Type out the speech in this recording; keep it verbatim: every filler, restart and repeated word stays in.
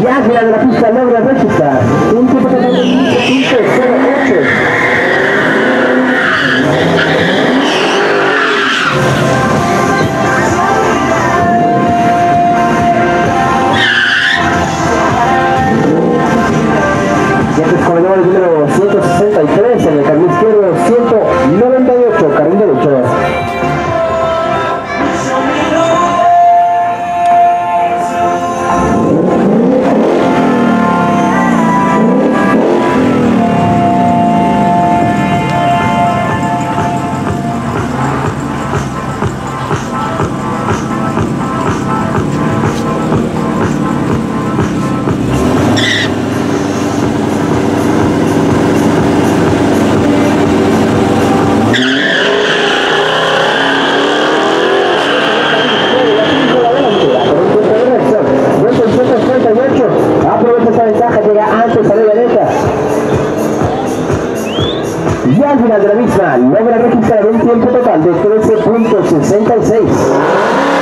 Ya al final de la pista logra registrar un tiempo total de quince punto cero ocho. Siempre corredor número ciento sesenta y tres en el carril izquierdo, ciento noventa y ocho, carril derecho. Y al final de la misma logra registrar un tiempo total de trece punto sesenta y seis.